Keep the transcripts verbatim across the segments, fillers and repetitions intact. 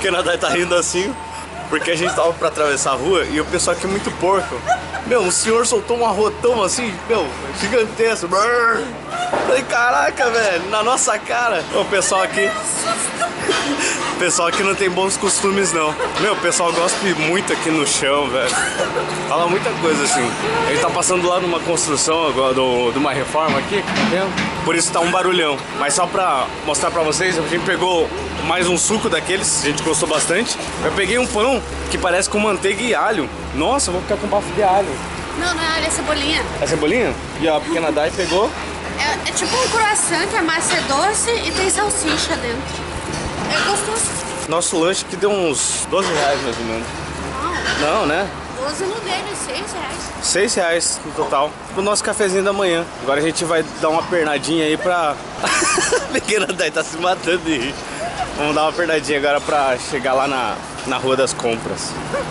Pequena Dai tá rindo assim, porque a gente tava pra atravessar a rua e o pessoal aqui é muito porco. Meu, o senhor soltou um arrotão assim, meu, gigantesco. Brrr. Falei, caraca, velho, na nossa cara. O pessoal aqui... O pessoal aqui não tem bons costumes, não. Meu, o pessoal gosta muito aqui no chão, velho. Fala muita coisa assim. A gente tá passando lá numa construção agora, do, de uma reforma aqui, tá vendo? Por isso tá um barulhão. Mas só pra mostrar pra vocês, a gente pegou mais um suco daqueles, a gente gostou bastante. Eu peguei um pão que parece com manteiga e alho. Nossa, eu vou ficar com bafo de alho. Não, não é alho, é cebolinha. É cebolinha? E a Pequena Dai pegou? É, é tipo um croissant que a massa é doce e tem salsicha dentro. É gostoso. Nosso lanche aqui deu uns doze reais mais ou menos. Não. Não, né? doze no dele, seis reais. seis reais no total. Pro nosso cafezinho da manhã. Agora a gente vai dar uma pernadinha aí pra... Pequena Dai tá se matando de rir. Vamos dar uma pernadinha agora pra chegar lá na, na Rua das Compras.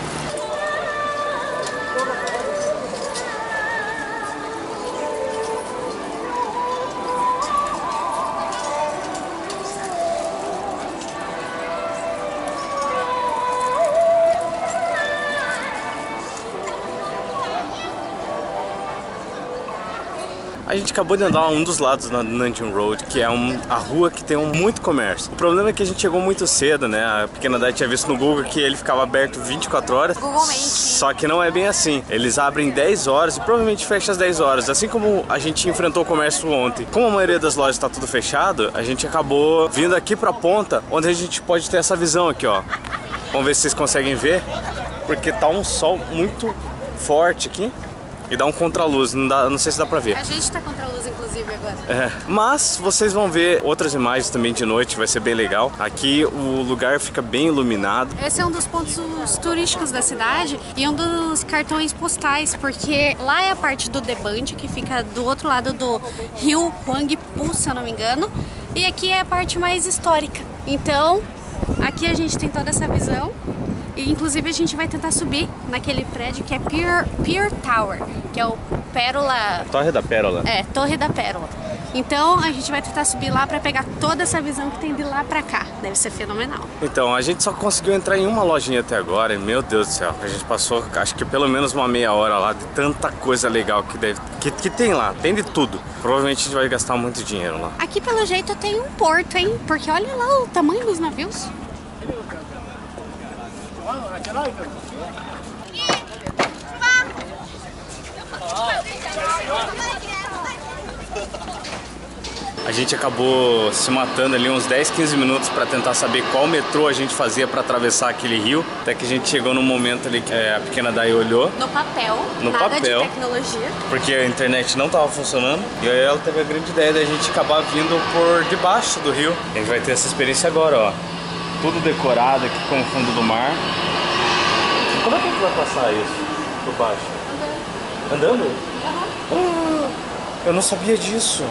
A gente acabou de andar um dos lados na Nanjing Road, que é um, a rua que tem um, muito comércio. O problema é que a gente chegou muito cedo, né? A Pequena Dai tinha visto no Google que ele ficava aberto vinte e quatro horas. Google Mente. Só que não é bem assim. Eles abrem dez horas e provavelmente fecham às dez horas. Assim como a gente enfrentou o comércio ontem. Como a maioria das lojas está tudo fechado, a gente acabou vindo aqui pra ponta, onde a gente pode ter essa visão aqui, ó. Vamos ver se vocês conseguem ver, porque tá um sol muito forte aqui. E dá um contraluz, não, dá, não sei se dá pra ver. A gente tá contra a luz, inclusive, agora. É, mas vocês vão ver outras imagens também de noite, vai ser bem legal. Aqui o lugar fica bem iluminado. Esse é um dos pontos turísticos da cidade e um dos cartões postais, porque lá é a parte do The Bund, que fica do outro lado do rio Huangpu, se eu não me engano. E aqui é a parte mais histórica. Então, aqui a gente tem toda essa visão. E inclusive a gente vai tentar subir naquele prédio que é Pier, Pier Tower, que é o Pérola... Torre da Pérola. É, Torre da Pérola. Então a gente vai tentar subir lá pra pegar toda essa visão que tem de lá pra cá. Deve ser fenomenal. Então, a gente só conseguiu entrar em uma lojinha até agora e, meu Deus do céu, a gente passou acho que pelo menos uma meia hora lá de tanta coisa legal que, deve, que, que tem lá, tem de tudo. Provavelmente a gente vai gastar muito dinheiro lá. Aqui pelo jeito tem um porto, hein? Porque olha lá o tamanho dos navios. A gente acabou se matando ali uns dez, quinze minutos para tentar saber qual metrô a gente fazia para atravessar aquele rio. Até que a gente chegou num momento ali que a Pequena Dai olhou. No papel, no nada papel, de tecnologia. Porque a internet não estava funcionando. E aí ela teve a grande ideia da gente acabar vindo por debaixo do rio. A gente vai ter essa experiência agora, ó. Tudo decorado aqui com o fundo do mar. Como é que a gente vai passar isso por baixo? Andando. Andando? Uhum. Oh, eu não sabia disso.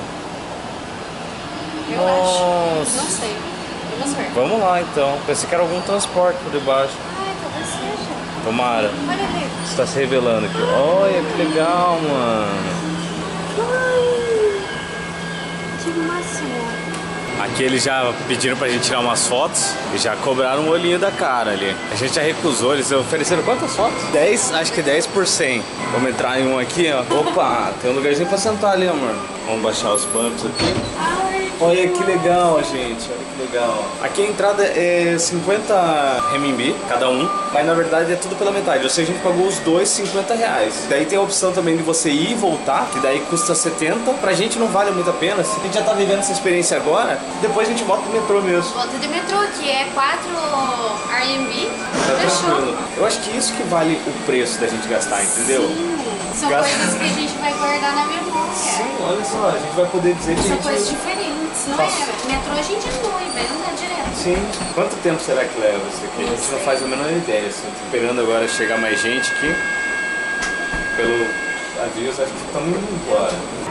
Eu Nossa. acho. Não sei. Vamos ver. Vamos lá então. Pensei que era algum transporte por debaixo. Ah, talvez seja. Tomara. Olha ali. Você tá se revelando aqui. Olha que legal, mano. Ai, que máximo. Aqui eles já pediram pra gente tirar umas fotos e já cobraram um olhinho da cara ali. A gente já recusou, eles ofereceram quantas fotos? dez, acho que dez por cem. Vamos entrar em um aqui, ó. Opa, tem um lugarzinho pra sentar ali, amor. Vamos baixar os bancos aqui. Olha que legal, gente, olha que legal. Aqui a entrada é cinquenta renminbi cada um, mas na verdade é tudo pela metade, ou seja, a gente pagou os dois cinquenta reais. Daí tem a opção também de você ir e voltar, que daí custa setenta. Pra gente não vale muito a pena, se a gente já tá vivendo essa experiência agora, depois a gente volta do metrô mesmo. Volta de metrô, que é quatro R M B. Tá tranquilo. Eu acho que isso que vale o preço da gente gastar, entendeu? Sim. São Gasta... coisas que a gente vai guardar na memória. Sim, olha só, a gente vai poder dizer que São a gente... coisas diferentes, não Nossa. é? Metrô a gente flui, vai andar direto. Sim. Quanto tempo será que leva isso aqui? A gente não faz a menor ideia. Assim. Tô esperando agora chegar mais gente aqui. Pelo aviso, acho que estamos indo embora.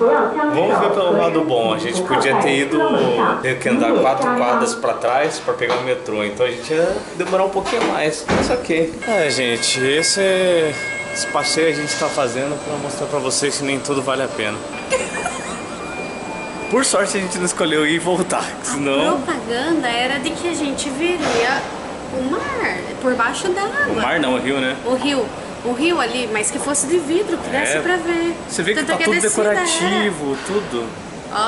Vamos ver pelo lado bom. A gente podia ter ido ter que andar quatro quadras pra trás pra pegar o metrô. Então a gente ia demorar um pouquinho mais. Mas ok. É, gente, esse é... esse passeio a gente tá fazendo pra mostrar pra vocês que nem tudo vale a pena. Por sorte a gente não escolheu ir e voltar, senão... A propaganda era de que a gente viria o mar, por baixo d'água. O mar não, o rio, né? O rio, o rio ali, mas que fosse de vidro, que desse É, pra ver. Você vê que Tanto tá a tudo descida decorativo, era. tudo. Ó.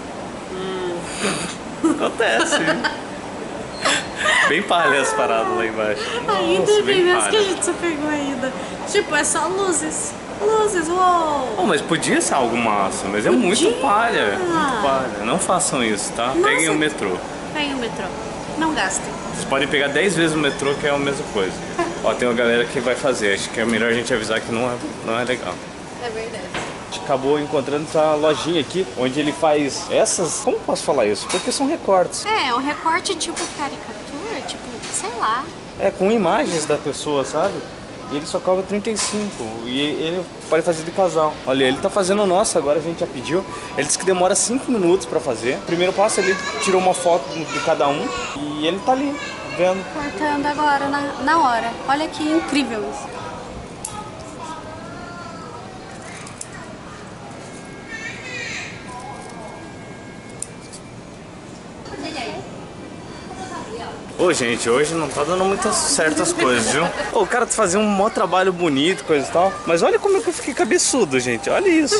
Acontece. Bem palha as paradas lá embaixo. Ainda Nossa, bem mesmo palha. que a gente só pegou ainda. Tipo, é só luzes. Luzes, uou! Oh, mas podia ser algo massa, mas é Podia? muito palha. Muito palha. Não façam isso, tá? Nossa. Peguem o metrô. Peguem o metrô. Não gastem. Vocês podem pegar dez vezes o metrô, que é a mesma coisa. Ó, tem uma galera que vai fazer. Acho que é melhor a gente avisar que não é, não é legal. É verdade. A gente acabou encontrando essa lojinha aqui, onde ele faz essas... Como posso falar isso? Porque são recortes. É, é um recorte tipo caricatura, tipo, sei lá. É, com imagens da pessoa, sabe? E ele só cobra trinta e cinco. E ele pode fazer de casal. Olha, ele tá fazendo o nosso agora, a gente já pediu. Ele disse que demora cinco minutos pra fazer. Primeiro passo, ele tirou uma foto de cada um. E ele tá ali, vendo. Cortando agora, na, na hora. Olha que incrível isso. Ô, gente, hoje não tá dando muitas certas coisas, viu? Ô, o cara tá fazendo um maior trabalho bonito, coisa e tal. Mas olha como é que eu fiquei cabeçudo, gente. Olha isso.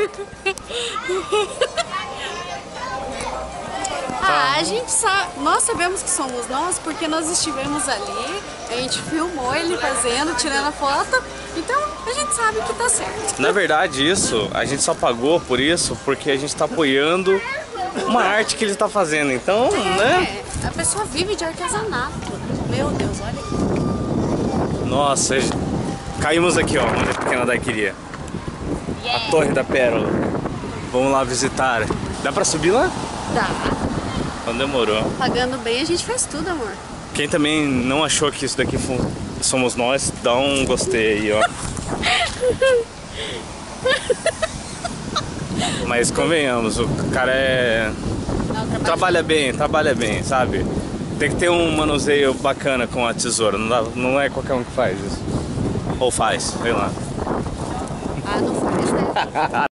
Ah, a gente sabe, nós sabemos que somos nós porque nós estivemos ali, a gente filmou ele fazendo, tirando a foto, então a gente sabe que tá certo. Na verdade, isso, a gente só pagou por isso porque a gente tá apoiando uma arte que ele tá fazendo. Então, É, né? a pessoa vive de artesanato. Meu Deus, olha aqui. Nossa, caímos aqui, ó, onde a pequena Dai queria. A Torre da Pérola. Vamos lá visitar. Dá pra subir lá? Dá. Não demorou. Pagando bem a gente faz tudo, amor. Quem também não achou que isso daqui somos nós, dá um gostei aí, ó. Mas convenhamos, o cara é... Não, trabalha bem, trabalha bem, sabe? Tem que ter um manuseio bacana com a tesoura, não, dá, não é qualquer um que faz isso. Ou faz, sei lá. Ah, não faz, né?